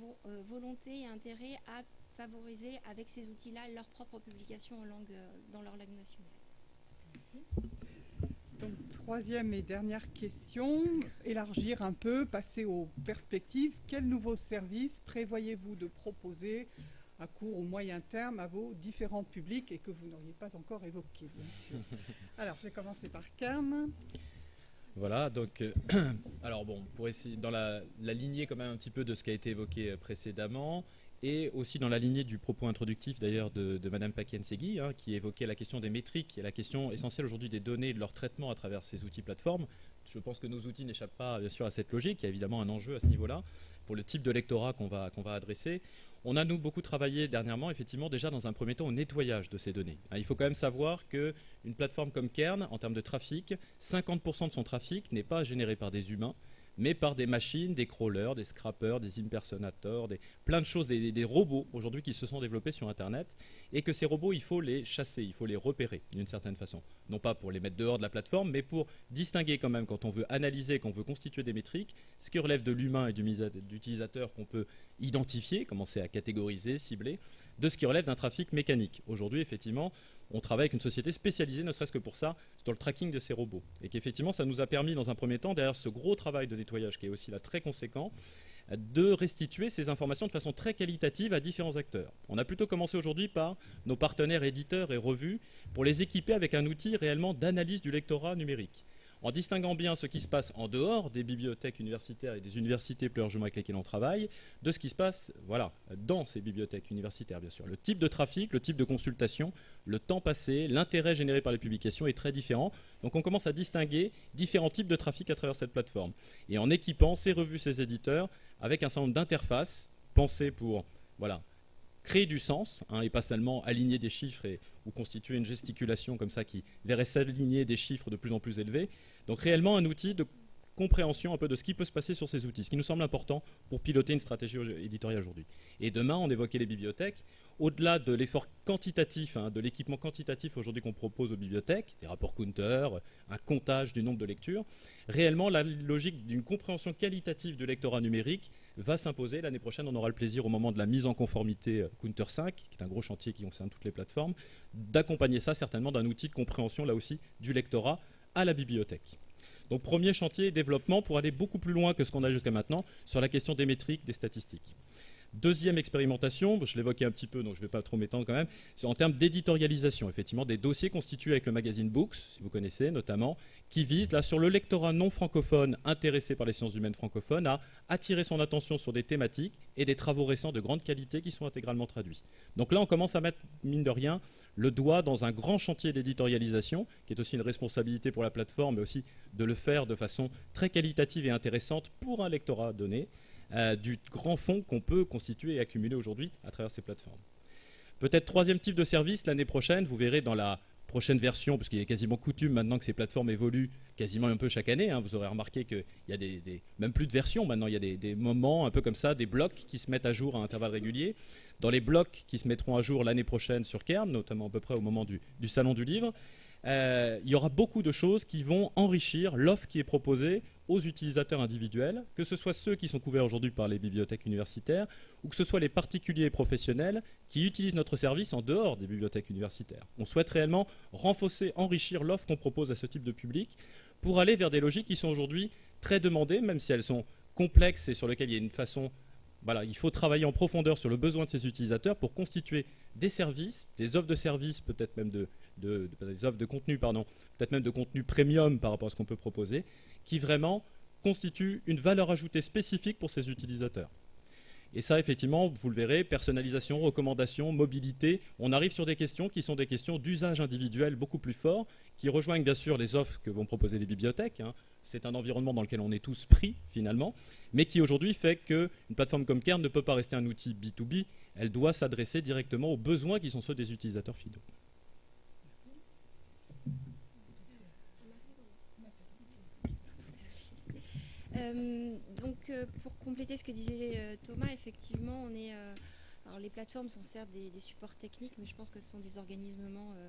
B: volonté et intérêt à favoriser avec ces outils-là leur propre publication dans leur langue nationale.
A: Merci. Donc, troisième et dernière question, élargir un peu, passer aux perspectives. Quels nouveaux services prévoyez-vous de proposer à court ou moyen terme à vos différents publics et que vous n'auriez pas encore évoqués, bien sûr. Alors, je vais commencer par Kern.
D: Voilà, donc, alors bon, pour essayer, dans la lignée quand même un petit peu de ce qui a été évoqué précédemment, et aussi dans la lignée du propos introductif d'ailleurs de Madame Pakiensegui, qui évoquait la question des métriques et la question essentielle aujourd'hui des données et de leur traitement à travers ces outils plateformes. Je pense que nos outils n'échappent pas bien sûr à cette logique, il y a évidemment un enjeu à ce niveau-là pour le type de lectorat qu'on va adresser. On a nous beaucoup travaillé dernièrement effectivement déjà dans un premier temps au nettoyage de ces données. Il faut quand même savoir qu'une plateforme comme Kern, en termes de trafic, 50% de son trafic n'est pas généré par des humains, mais par des machines, des crawlers, des scrappers, des impersonators, plein de choses, des robots aujourd'hui qui se sont développés sur Internet, et que ces robots, il faut les chasser, il faut les repérer d'une certaine façon. Non pas pour les mettre dehors de la plateforme, mais pour distinguer quand même, quand on veut analyser, quand on veut constituer des métriques, ce qui relève de l'humain et d'utilisateur qu'on peut identifier, commencer à catégoriser, cibler, de ce qui relève d'un trafic mécanique. Aujourd'hui, effectivement, on travaille avec une société spécialisée, ne serait-ce que pour ça, sur le tracking de ces robots. Et qu'effectivement, ça nous a permis, dans un premier temps, derrière ce gros travail de nettoyage qui est aussi là très conséquent, de restituer ces informations de façon très qualitative à différents acteurs. On a plutôt commencé aujourd'hui par nos partenaires éditeurs et revues pour les équiper avec un outil réellement d'analyse du lectorat numérique, en distinguant bien ce qui se passe en dehors des bibliothèques universitaires et des universités plus largement avec lesquelles on travaille, de ce qui se passe dans ces bibliothèques universitaires, bien sûr. Le type de trafic, le type de consultation, le temps passé, l'intérêt généré par les publications est très différent. Donc on commence à distinguer différents types de trafic à travers cette plateforme. Et en équipant ces revues, ces éditeurs, avec un certain nombre d'interfaces pensées pour créer du sens, et pas seulement aligner des chiffres ou constituer une gesticulation comme ça qui verrait s'aligner des chiffres de plus en plus élevés. Donc réellement un outil de compréhension un peu de ce qui peut se passer sur ces outils, ce qui nous semble important pour piloter une stratégie éditoriale aujourd'hui. Et demain, on évoquait les bibliothèques. Au-delà de l'effort quantitatif, de l'équipement quantitatif aujourd'hui qu'on propose aux bibliothèques, des rapports Counter, un comptage du nombre de lectures, réellement la logique d'une compréhension qualitative du lectorat numérique va s'imposer. L'année prochaine, on aura le plaisir au moment de la mise en conformité Counter 5, qui est un gros chantier qui concerne toutes les plateformes, d'accompagner ça certainement d'un outil de compréhension là aussi du lectorat à la bibliothèque. Donc premier chantier, développement pour aller beaucoup plus loin que ce qu'on a jusqu'à maintenant sur la question des métriques, des statistiques. Deuxième expérimentation, je l'évoquais un petit peu, donc je ne vais pas trop m'étendre quand même, c'est en termes d'éditorialisation, effectivement, des dossiers constitués avec le magazine Books, si vous connaissez notamment, qui visent là sur le lectorat non francophone intéressé par les sciences humaines francophones à attirer son attention sur des thématiques et des travaux récents de grande qualité qui sont intégralement traduits. Donc là, on commence à mettre, mine de rien, le doigt dans un grand chantier d'éditorialisation, qui est aussi une responsabilité pour la plateforme, mais aussi de le faire de façon très qualitative et intéressante pour un lectorat donné, du grand fonds qu'on peut constituer et accumuler aujourd'hui à travers ces plateformes. Peut-être troisième type de service, l'année prochaine, vous verrez dans la prochaine version, parce qu'il est quasiment coutume maintenant que ces plateformes évoluent quasiment un peu chaque année, vous aurez remarqué qu'il y a même plus de versions maintenant, il y a des moments un peu comme ça, des blocs qui se mettent à jour à intervalles réguliers. Dans les blocs qui se mettront à jour l'année prochaine sur Kern, notamment à peu près au moment du Salon du Livre, il y aura beaucoup de choses qui vont enrichir l'offre qui est proposée aux utilisateurs individuels, que ce soit ceux qui sont couverts aujourd'hui par les bibliothèques universitaires ou que ce soit les particuliers et professionnels qui utilisent notre service en dehors des bibliothèques universitaires. On souhaite réellement renforcer, enrichir l'offre qu'on propose à ce type de public pour aller vers des logiques qui sont aujourd'hui très demandées, même si elles sont complexes et sur lesquelles il y a une façon... il faut travailler en profondeur sur le besoin de ces utilisateurs pour constituer des services, des offres de services, peut-être même des offres de contenu, peut-être même de contenu premium par rapport à ce qu'on peut proposer, qui vraiment constituent une valeur ajoutée spécifique pour ces utilisateurs. Et ça, effectivement, vous le verrez, personnalisation, recommandation, mobilité, on arrive sur des questions qui sont des questions d'usage individuel beaucoup plus fort, qui rejoignent bien sûr les offres que vont proposer les bibliothèques. C'est un environnement dans lequel on est tous pris, finalement, mais qui aujourd'hui fait qu'une plateforme comme Cairn ne peut pas rester un outil B2B, elle doit s'adresser directement aux besoins qui sont ceux des utilisateurs finaux.
B: Pour compléter ce que disait Thomas, effectivement, alors les plateformes sont certes des supports techniques, mais je pense que ce sont des organismes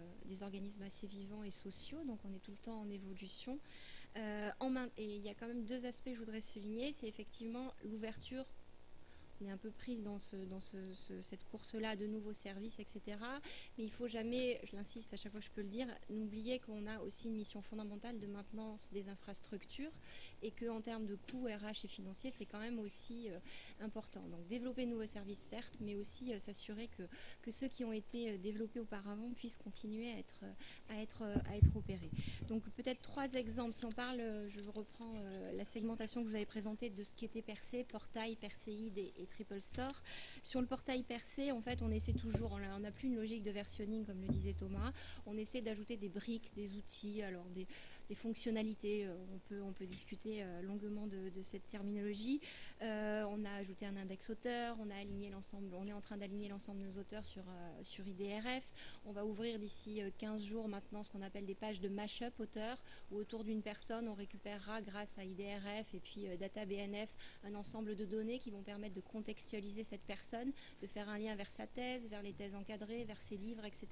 B: assez vivants et sociaux, donc on est tout le temps en évolution. Et il y a quand même deux aspects que je voudrais souligner, c'est effectivement l'ouverture. On est un peu prise dans cette course-là de nouveaux services, etc. Mais il ne faut jamais, je l'insiste à chaque fois que je peux le dire, n'oublier qu'on a aussi une mission fondamentale de maintenance des infrastructures et qu'en termes de coûts RH et financiers, c'est quand même aussi important. Donc développer de nouveaux services, certes, mais aussi s'assurer que ceux qui ont été développés auparavant puissent continuer à être opérés. Donc peut-être 3 exemples. Si on parle, je reprends la segmentation que vous avez présentée de ce qui était Percé, Portail, Perséide et Triple Store. Sur le portail Percé, en fait, on essaie toujours, on n'a plus une logique de versionning, comme le disait Thomas, on essaie d'ajouter des briques, des outils, alors des fonctionnalités, on peut discuter longuement de cette terminologie. On a ajouté un index auteur, on est en train d'aligner l'ensemble de nos auteurs sur IDRF. On va ouvrir d'ici 15 jours maintenant ce qu'on appelle des pages de mashup auteur, où autour d'une personne, on récupérera grâce à IDRF et puis Data BNF un ensemble de données qui vont permettre de contextualiser cette personne, de faire un lien vers sa thèse, vers les thèses encadrées, vers ses livres, etc.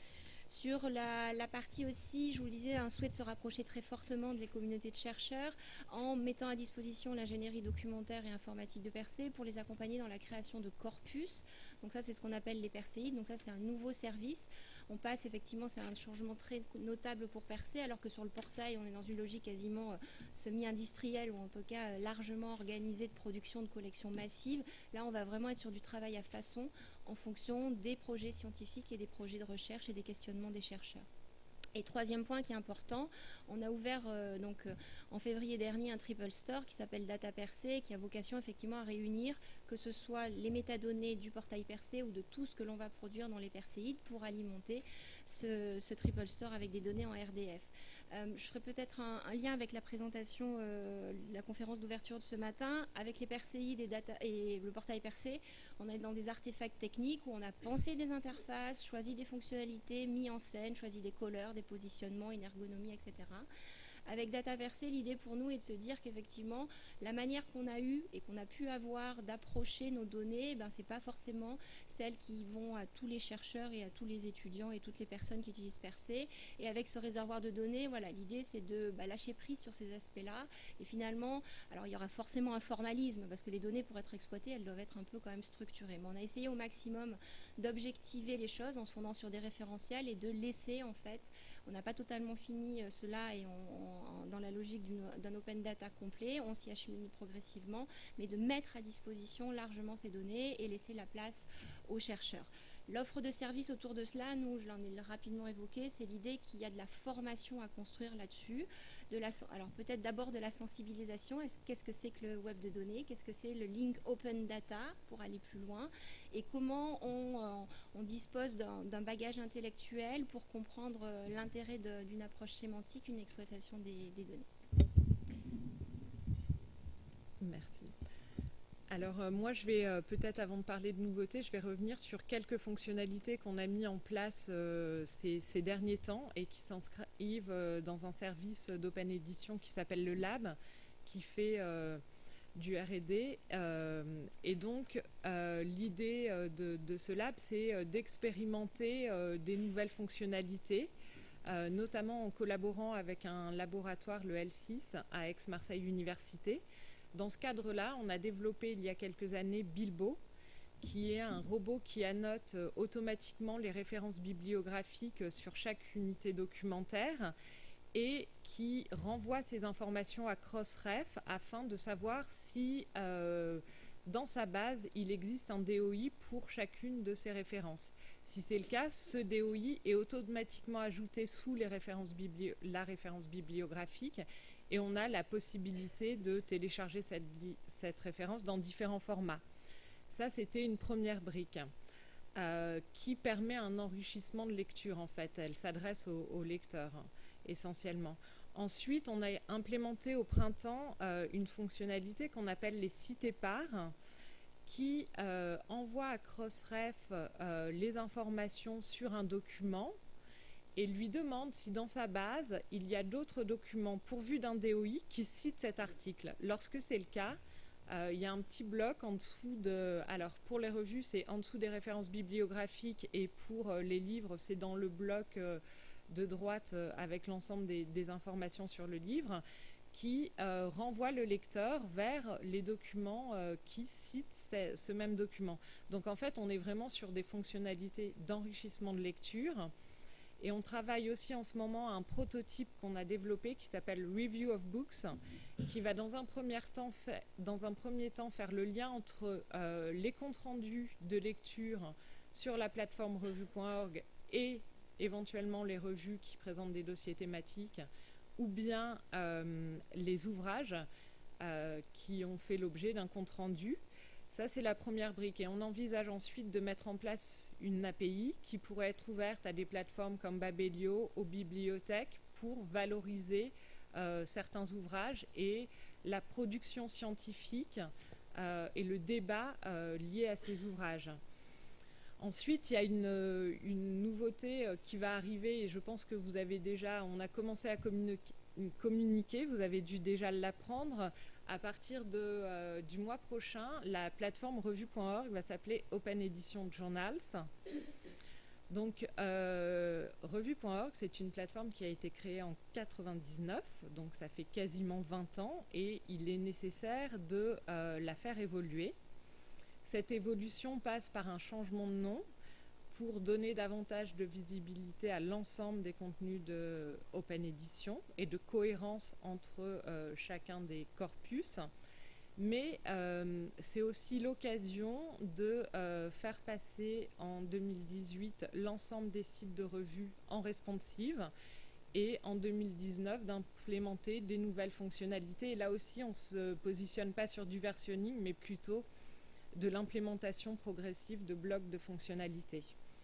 B: Sur la partie aussi, je vous le disais, un souhait de se rapprocher très fortement des communautés de chercheurs en mettant à disposition l'ingénierie documentaire et informatique de Percé pour les accompagner dans la création de corpus. Donc ça, c'est ce qu'on appelle les Perséides. Donc ça, c'est un nouveau service. On passe effectivement, c'est un changement très notable pour Percé, alors que sur le portail, on est dans une logique quasiment semi-industrielle ou en tout cas largement organisée de production de collections massives. Là, on va vraiment être sur du travail à façon en fonction des projets scientifiques et des projets de recherche et des questionnements des chercheurs. Et troisième point qui est important, on a ouvert en février dernier un triple store qui s'appelle Data Percé, qui a vocation effectivement à réunir que ce soit les métadonnées du portail Percé ou de tout ce que l'on va produire dans les Perséides pour alimenter ce triple store avec des données en RDF. Je ferai peut-être un lien avec la présentation, la conférence d'ouverture de ce matin, avec les Perséides et le portail Percé. On est dans des artefacts techniques où on a pensé des interfaces, choisi des fonctionnalités, mis en scène, choisi des couleurs, des positionnements, une ergonomie, etc. Avec Data Percé, l'idée pour nous est de se dire qu'effectivement, la manière qu'on a eue et qu'on a pu avoir d'approcher nos données, ce n'est pas forcément celles qui vont à tous les chercheurs et à tous les étudiants et toutes les personnes qui utilisent Percé. Et avec ce réservoir de données, voilà, l'idée c'est de lâcher prise sur ces aspects-là. Et finalement, alors il y aura forcément un formalisme parce que les données pour être exploitées, elles doivent être un peu quand même structurées. Mais on a essayé au maximum d'objectiver les choses en se fondant sur des référentiels et de laisser en fait, on n'a pas totalement fini cela et dans la logique d'un open data complet, on s'y achemine progressivement, mais de mettre à disposition largement ces données et laisser la place aux chercheurs. L'offre de services autour de cela, nous, je l'en ai rapidement évoqué, c'est l'idée qu'il y a de la formation à construire là-dessus. Alors peut-être d'abord de la sensibilisation. Qu'est-ce que c'est que le web de données? Qu'est-ce que c'est le link open data pour aller plus loin? Et comment on dispose d'un bagage intellectuel pour comprendre l'intérêt d'une approche sémantique, une exploitation des données.
C: Merci. Alors moi, je vais peut-être, avant de parler de nouveautés, je vais revenir sur quelques fonctionnalités qu'on a mis en place ces derniers temps et qui s'inscrivent dans un service d'open edition qui s'appelle le Lab, qui fait du R&D. Et donc, l'idée de ce Lab, c'est d'expérimenter des nouvelles fonctionnalités, notamment en collaborant avec un laboratoire, le L6, à Aix-Marseille Université. Dans ce cadre-là, on a développé il y a quelques années Bilbo, qui est un robot qui annote automatiquement les références bibliographiques sur chaque unité documentaire et qui renvoie ces informations à Crossref afin de savoir si, dans sa base, il existe un DOI pour chacune de ces références. Si c'est le cas, ce DOI est automatiquement ajouté sous la référence bibliographique et on a la possibilité de télécharger cette référence dans différents formats. Ça, c'était une première brique qui permet un enrichissement de lecture, en fait. Elle s'adresse aux lecteurs, essentiellement. Ensuite, on a implémenté au printemps une fonctionnalité qu'on appelle les cités-parts, qui envoie à Crossref les informations sur un document et lui demande si dans sa base, il y a d'autres documents pourvus d'un DOI qui citent cet article. Lorsque c'est le cas, il y a un petit bloc en dessous de... Alors, pour les revues, c'est en dessous des références bibliographiques, et pour les livres, c'est dans le bloc de droite avec l'ensemble des informations sur le livre, qui renvoie le lecteur vers les documents qui citent ce même document. Donc, en fait, on est vraiment sur des fonctionnalités d'enrichissement de lecture. Et on travaille aussi en ce moment à un prototype qu'on a développé qui s'appelle Review of Books, qui va dans un premier temps faire le lien entre les comptes rendus de lecture sur la plateforme revue.org et éventuellement les revues qui présentent des dossiers thématiques, ou bien les ouvrages qui ont fait l'objet d'un compte rendu. Ça, c'est la première brique. Et on envisage ensuite de mettre en place une API qui pourrait être ouverte à des plateformes comme Babelio, aux bibliothèques, pour valoriser certains ouvrages et la production scientifique et le débat lié à ces ouvrages. Ensuite, il y a une nouveauté qui va arriver, et je pense que vous avez déjà, on a commencé à communiquer, vous avez dû déjà l'apprendre. À partir du mois prochain, la plateforme revue.org va s'appeler Open Edition Journals. Donc, revue.org, c'est une plateforme qui a été créée en 1999, donc ça fait quasiment 20 ans, et il est nécessaire de la faire évoluer. Cette évolution passe par un changement de nom pour donner davantage de visibilité à l'ensemble des contenus de Open Edition et de cohérence entre chacun des corpus. Mais c'est aussi l'occasion de faire passer en 2018 l'ensemble des sites de revues en responsive, et en 2019 d'implémenter des nouvelles fonctionnalités. Et là aussi, on ne se positionne pas sur du versionning, mais plutôt de l'implémentation progressive de blocs de fonctionnalités.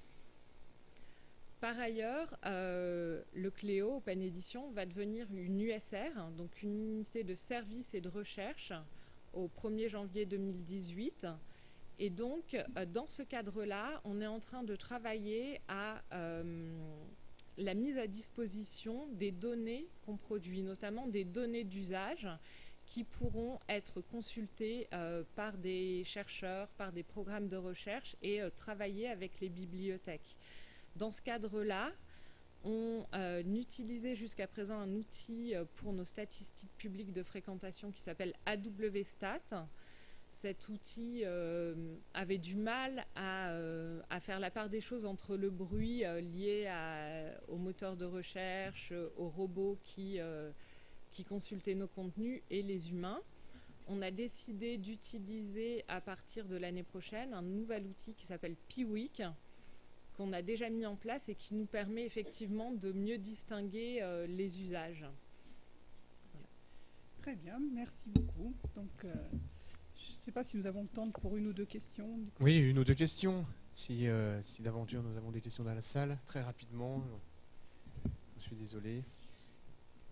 C: Par ailleurs, le Cléo Open Edition va devenir une USR, donc une unité de service et de recherche, au 1er janvier 2018. Et donc, dans ce cadre-là, on est en train de travailler à la mise à disposition des données qu'on produit, notamment des données d'usage qui pourront être consultées par des chercheurs, par des programmes de recherche, et travailler avec les bibliothèques. Dans ce cadre-là, on utilisait jusqu'à présent un outil pour nos statistiques publiques de fréquentation qui s'appelle AWStat. Cet outil avait du mal à faire la part des choses entre le bruit lié au moteur de recherche, aux robots qui consultaient nos contenus, et les humains. On a décidé d'utiliser à partir de l'année prochaine un nouvel outil qui s'appelle Piwik, qu'on a déjà mis en place et qui nous permet effectivement de mieux distinguer les usages.
A: Voilà. Très bien, merci beaucoup. Donc, je ne sais pas si nous avons le temps pour une ou deux questions.
E: Oui, une ou deux questions. Si d'aventure nous avons des questions dans la salle, très rapidement. Je suis désolé.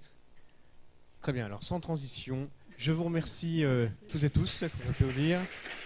E: Très bien, alors sans transition, je vous remercie toutes et tous pour applaudir.